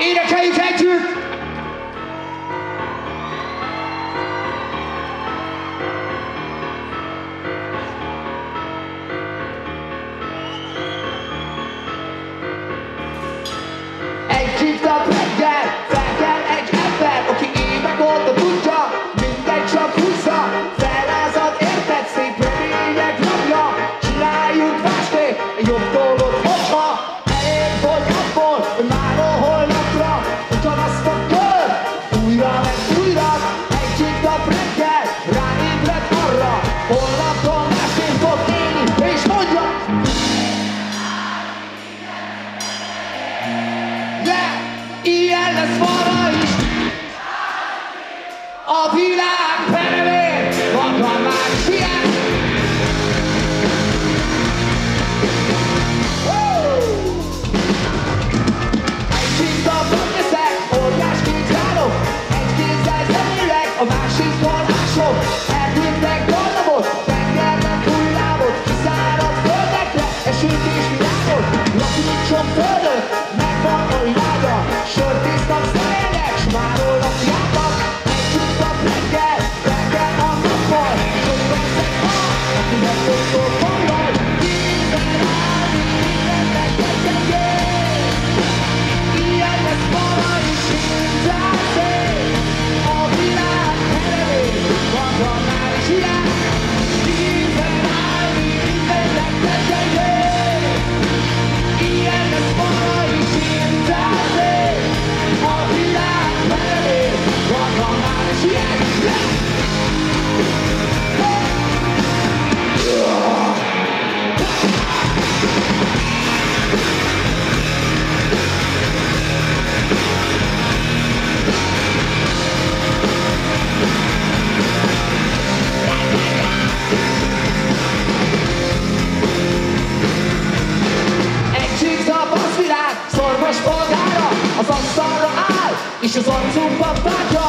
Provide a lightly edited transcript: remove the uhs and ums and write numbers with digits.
Énekeljük együtt! Egy csiptap reggel, fel kell egy ember, aki évek óta tudja, mindegy csak húzza, felázad, érted, szép remények napja, csináljunk másképp, egy jobb dolgot, hogyha elég vagy abból, hogy máról holnapra, ugyanazt a kör, újra meg újra, egy csiptap reggel, ráébred arra, holnaptól másképp fog élni, és mondja! Ilyen lesz marra is. A világ perelén van már is ilyen. Egy csintapot leszek, óriásként járok, egy kézzel szemlélek, a másikon ások. Elküldtek dallamot, tengernek hullámot, kiszárad földekre, esőt és világot. Lakítson földön, megvan a világa, sört isznak, szerelnek, s márolnak, járnak. Egy csutap reggel, reggel a nappal, hogy veszek ma, aki megfosztól foglal. Minden állni, mindennek kezdetjén. Ilyen lesz mara is, minden szép. A világ perelén, van már is ilyen. Minden állni, mindennek kezdetjén. Ilyen lesz mara is, minden szép. A világ perelén, van már is ilyen. Egy csíkzap az világ, szorgos polgára, az asztalra áll, és az arcunkba vágja.